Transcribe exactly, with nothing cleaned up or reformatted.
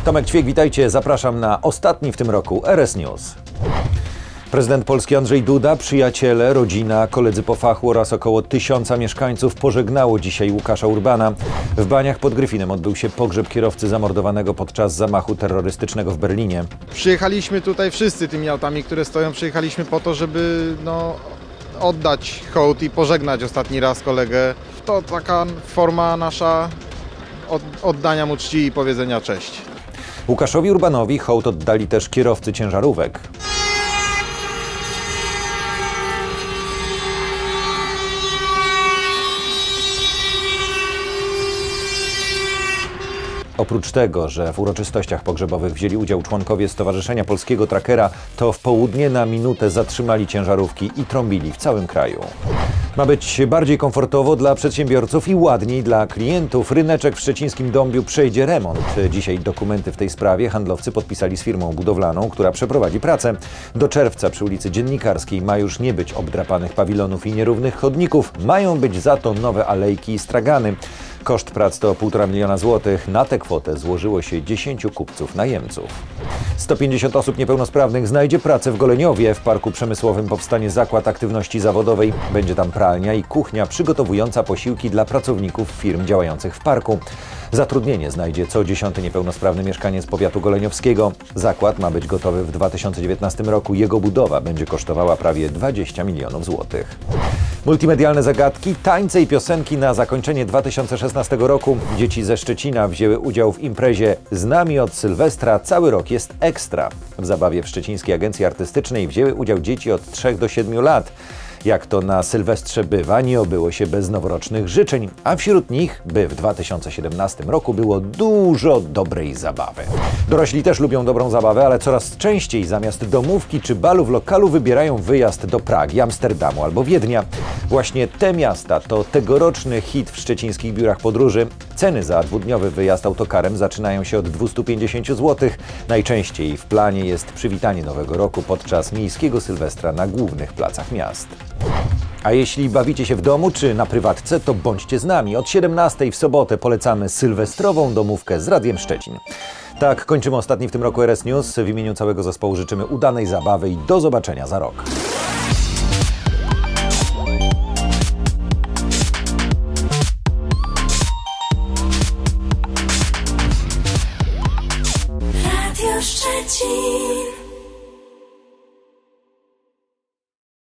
Tomek Ćwiek, witajcie. Zapraszam na ostatni w tym roku R S News. Prezydent Polski Andrzej Duda, przyjaciele, rodzina, koledzy po fachu oraz około tysiąca mieszkańców pożegnało dzisiaj Łukasza Urbana. W Baniach pod Gryfinem odbył się pogrzeb kierowcy zamordowanego podczas zamachu terrorystycznego w Berlinie. Przyjechaliśmy tutaj wszyscy tymi autami, które stoją, przyjechaliśmy po to, żeby no, oddać hołd i pożegnać ostatni raz kolegę. To taka forma nasza od, oddania mu czci i powiedzenia cześć. Łukaszowi Urbanowi hołd oddali też kierowcy ciężarówek. Oprócz tego, że w uroczystościach pogrzebowych wzięli udział członkowie Stowarzyszenia Polskiego Trackera, to w południe na minutę zatrzymali ciężarówki i trąbili w całym kraju. Ma być bardziej komfortowo dla przedsiębiorców i ładniej dla klientów. Ryneczek w szczecińskim Dąbiu przejdzie remont. Dzisiaj dokumenty w tej sprawie handlowcy podpisali z firmą budowlaną, która przeprowadzi pracę. Do czerwca przy ulicy Dziennikarskiej ma już nie być obdrapanych pawilonów i nierównych chodników. Mają być za to nowe alejki i stragany. Koszt prac to półtora miliona złotych. Na tę kwotę złożyło się dziesięciu kupców najemców. sto pięćdziesiąt osób niepełnosprawnych znajdzie pracę w Goleniowie. W parku przemysłowym powstanie zakład aktywności zawodowej. Będzie tam pralnia i kuchnia przygotowująca posiłki dla pracowników firm działających w parku. Zatrudnienie znajdzie co dziesiąty niepełnosprawny mieszkaniec powiatu goleniowskiego. Zakład ma być gotowy w dwa tysiące dziewiętnastym roku. Jego budowa będzie kosztowała prawie dwadzieścia milionów złotych. Multimedialne zagadki, tańce i piosenki na zakończenie dwa tysiące szesnastego roku. Dzieci ze Szczecina wzięły udział w imprezie Z nami od Sylwestra cały rok jest ekstra. W zabawie w Szczecińskiej Agencji Artystycznej wzięły udział dzieci od trzech do siedmiu lat. Jak to na Sylwestrze bywa, nie obyło się bez noworocznych życzeń, a wśród nich, by w dwa tysiące siedemnastym roku było dużo dobrej zabawy. Dorośli też lubią dobrą zabawę, ale coraz częściej zamiast domówki czy balu w lokalu wybierają wyjazd do Pragi, Amsterdamu albo Wiednia. Właśnie te miasta to tegoroczny hit w szczecińskich biurach podróży. Ceny za dwudniowy wyjazd autokarem zaczynają się od dwustu pięćdziesięciu złotych. Najczęściej w planie jest przywitanie Nowego Roku podczas miejskiego Sylwestra na głównych placach miast. A jeśli bawicie się w domu czy na prywatce, to bądźcie z nami. Od siedemnastej w sobotę polecamy sylwestrową domówkę z Radiem Szczecin. Tak, kończymy ostatni w tym roku R S News. W imieniu całego zespołu życzymy udanej zabawy i do zobaczenia za rok.